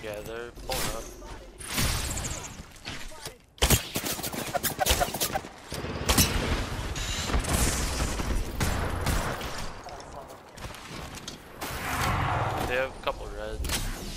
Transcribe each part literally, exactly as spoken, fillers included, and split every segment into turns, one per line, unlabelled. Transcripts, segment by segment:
Yeah, they're pulling up. They have a couple reds.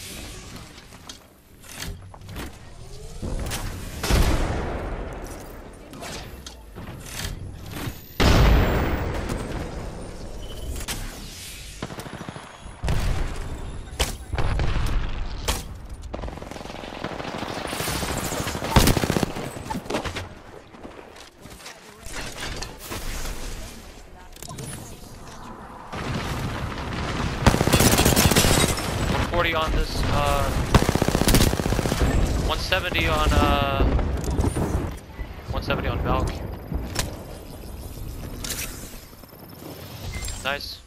forty on this, uh, one seventy on, uh, one seventy on Valk. Nice.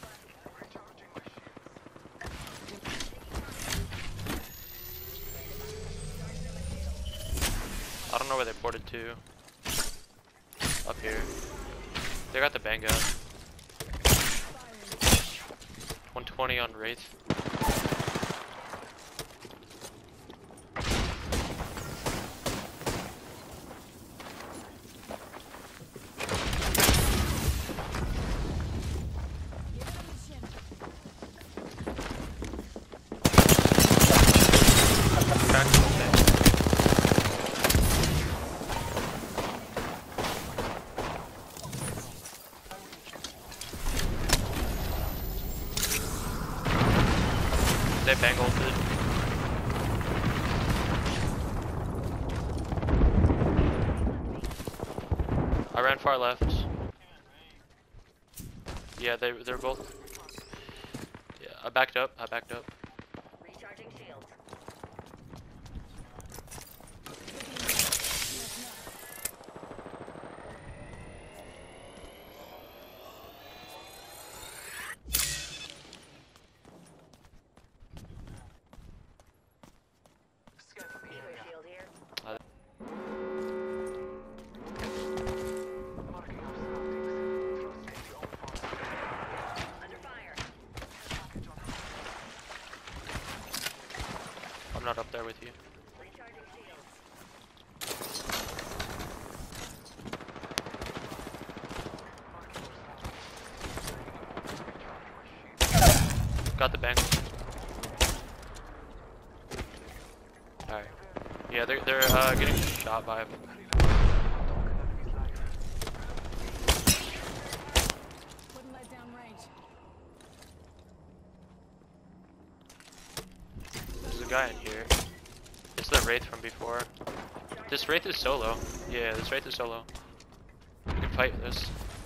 I don't know where they ported to. Up here. They got the bang gun. one twenty on Wraith. They bang ulted. I ran far left. Yeah, they they're both. Yeah, I backed up. I backed up.
Recharging shields. Shield here.
Uh,
Under fire.
I'm not up there with you.
Recharging shields.
Got the bang. Alright. Yeah, they're they're uh, getting shot by.
Wouldn't let down range.
There's a guy in here. It's the Wraith from before. This Wraith is solo. Yeah, this Wraith is solo. We can fight this.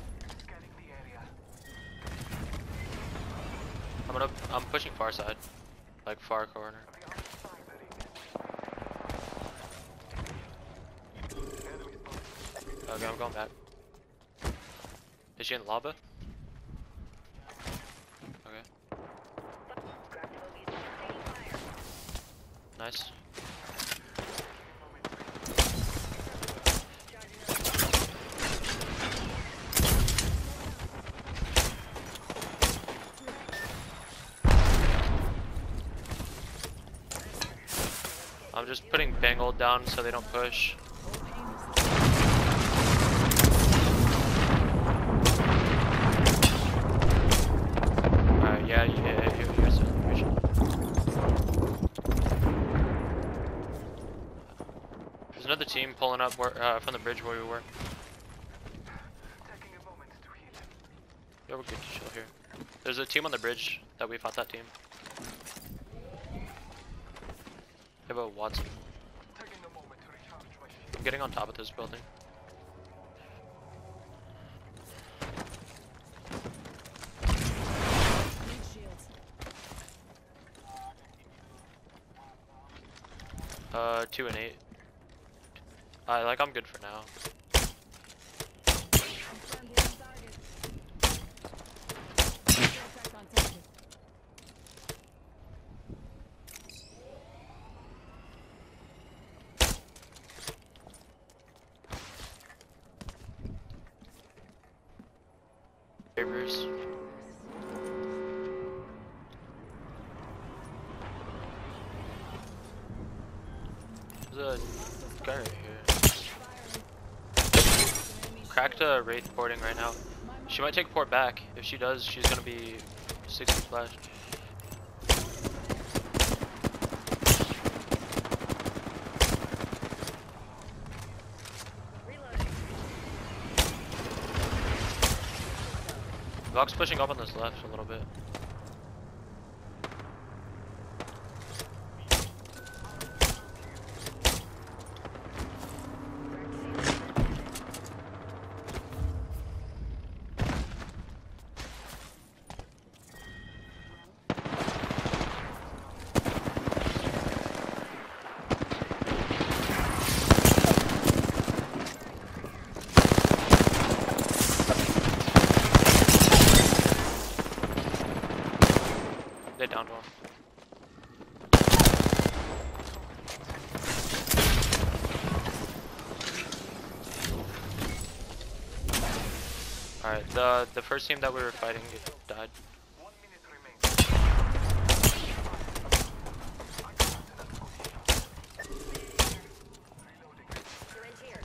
I'm gonna I'm pushing far side. Like far corner. Okay, I'm going back. Is she in lava? Okay. Nice. I'm just putting Bangle down so they don't push. Alright, yeah, yeah, you, you guys are pushing. There's another team pulling up where, uh, from the bridge where we were. Yeah, we're good to chill here. There's a team on the bridge that we fought that team. They have a Watson. I'm getting on top of this building. Uh, two and eight. I like. I'm good for now. Favors. cracked a Wraith porting right now. She might take port back. If she does, she's gonna be sixty splashed.
Reloading.
Vox pushing up on this left a little bit. They downed one. Alright, the the first team that we were fighting died.
Syringe here.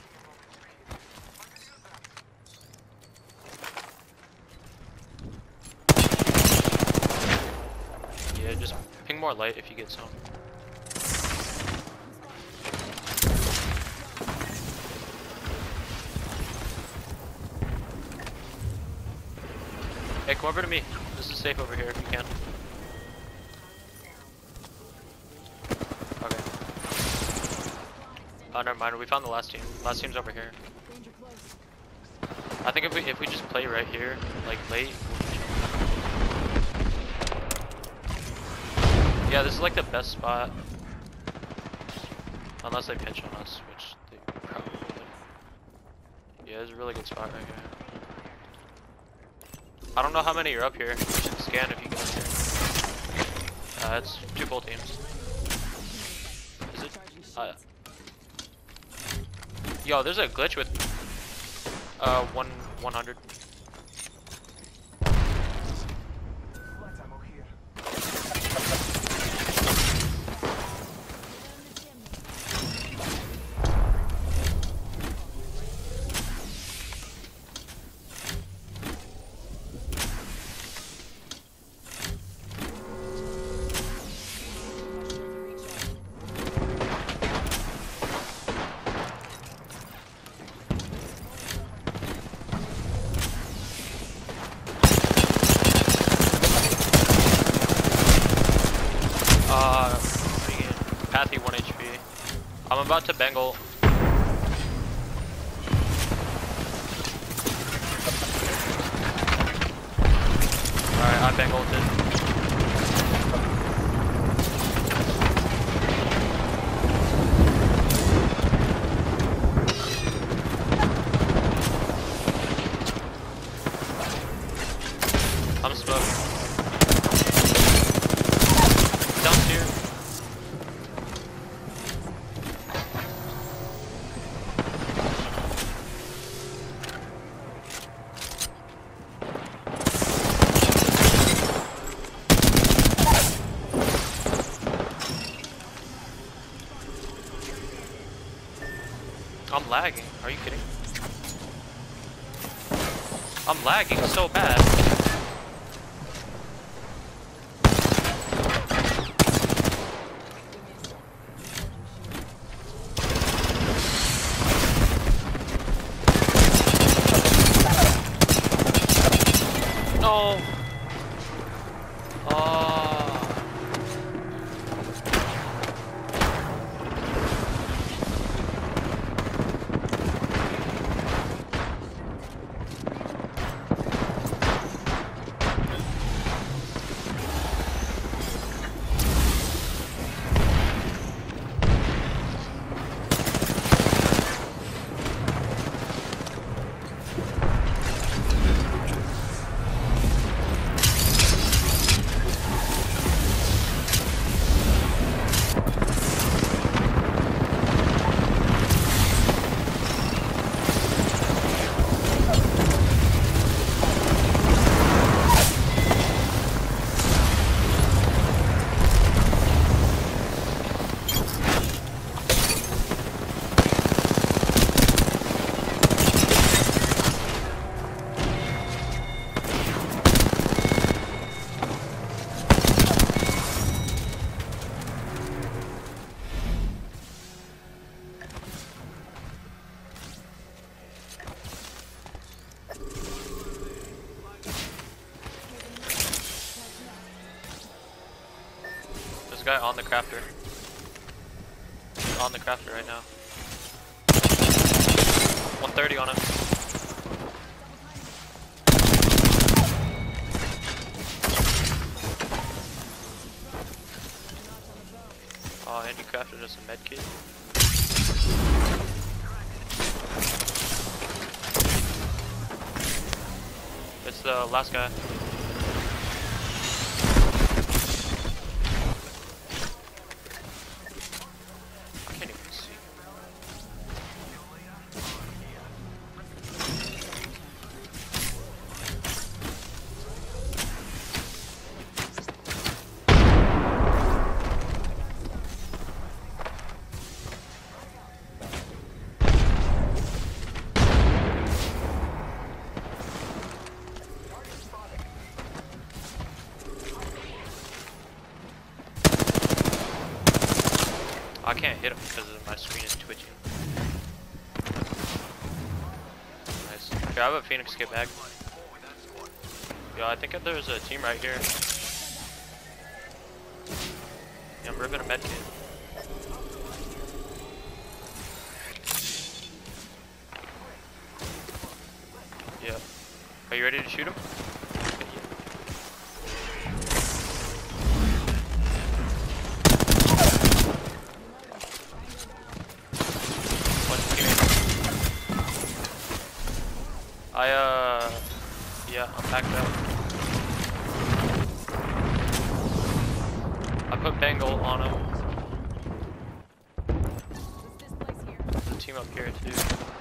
Yeah, just ping more light if you get some. Hey, come over to me. This is safe over here if you can. Okay. Oh, never mind. We found the last team. Last team's over here.
Danger close.
I think if we if we just play right here, like late. Yeah, this is like the best spot. Unless they pitch on us, which they probably would. Yeah, it's a really good spot right here. I don't know how many are up here. You should scan if you get up here. Uh, it's two full teams. Is it? Uh, yo, there's a glitch with uh one one hundred. Uh, freaking Pathy one H P. I'm about to bangle. Alright, I bangled it. I'm smoked. Dumped here. I'm lagging. Are you kidding? I'm lagging so bad. No. Oh. guy on the crafter. On the crafter right now. one thirty on him. Oh, and you crafted us a med kit. It's the last guy. I can't even see. I can't hit him because my screen is twitching. Nice. Here, I have a Phoenix kit bag. Yo, I think there's a team right here. Yeah, I'm ripping a med kit. Yeah. Are you ready to shoot him? I, uh, yeah, I'm packed up. I put Bengal on him. There's a team up here, too.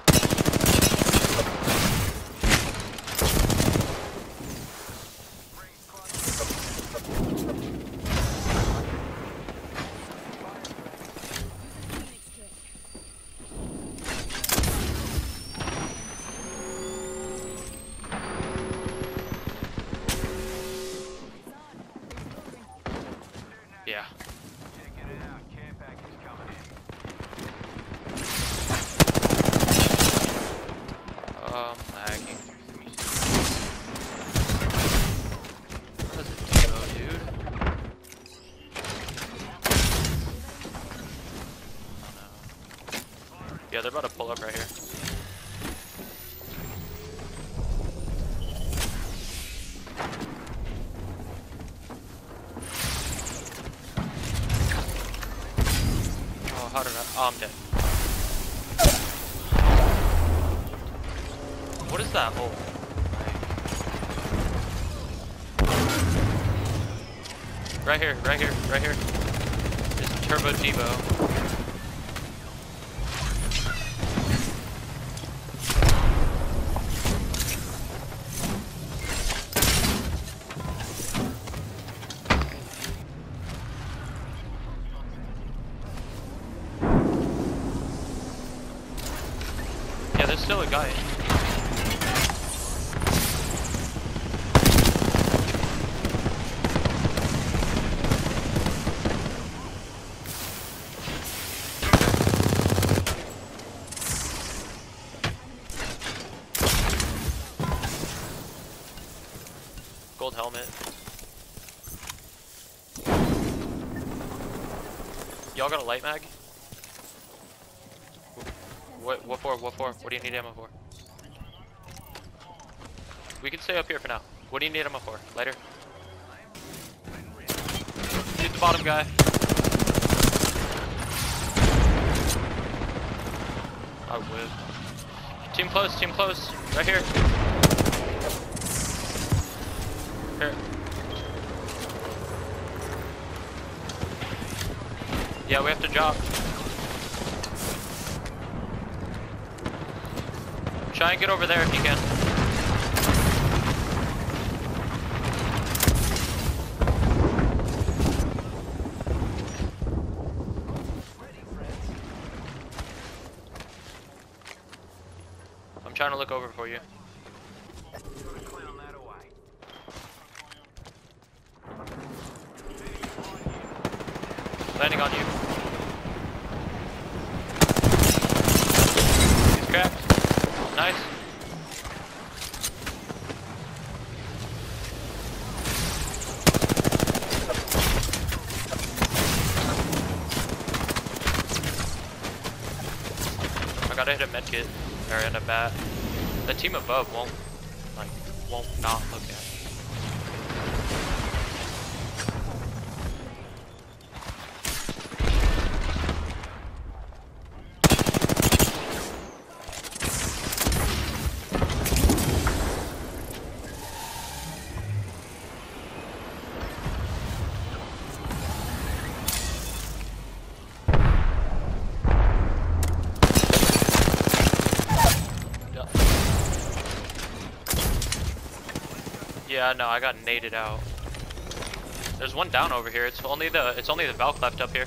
Yeah. Um, lagging. What is it, Demo, dude? Oh no. Yeah, they're about to pull up right here. How did I? Oh, I'm dead. What is that hole? Right here, right here, right here. It's Turbo Devo. Yeah, there's still a guy. Gold helmet. Y'all got a light mag? What, what for? What for? What do you need ammo for? We can stay up here for now. What do you need ammo for? Lighter? Shoot the bottom guy. I would. Team close, team close. Right here. Here. Yeah, we have to drop. Try and get over there if you can. I'm trying to look over for you. Landing on you. He's cracked. Nice. gotta hit a medkit or in a bat. The team above won't like won't not look at it. Yeah, no, I got naded out. There's one down over here. It's only the it's only the Valk left up here.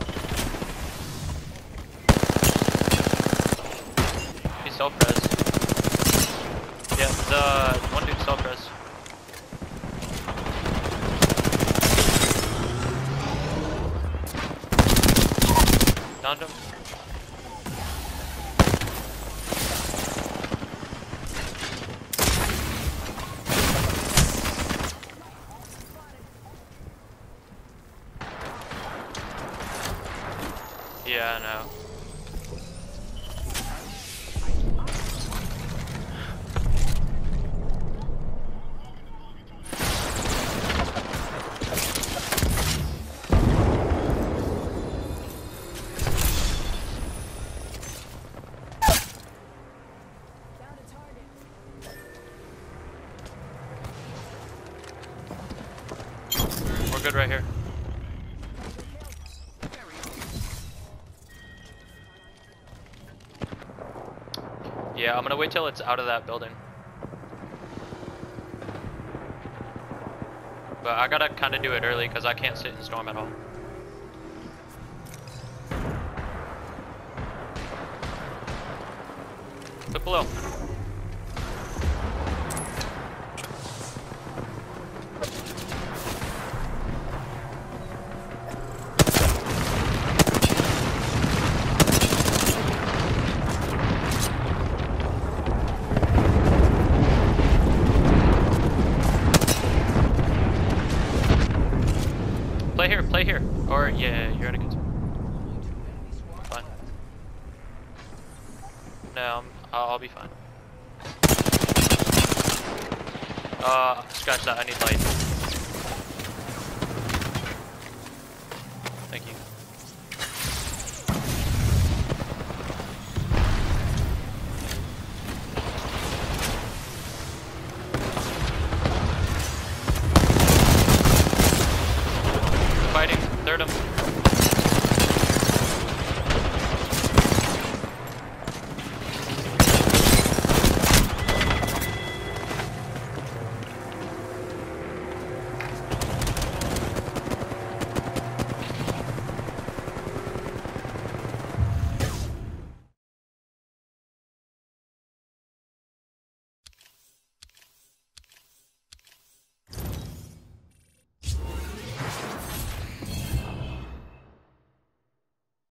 He's self-res. Yeah, the one dude's self-res. Downed him. Yeah, I know. We're good right here. Yeah, I'm gonna wait till it's out of that building. But I gotta kinda do it early because I can't sit in storm at all. Look below. Play here, play here. Or, yeah, you're in a good spot. Fine. No, I'm, I'll, I'll be fine. Uh, scratch that, I need light.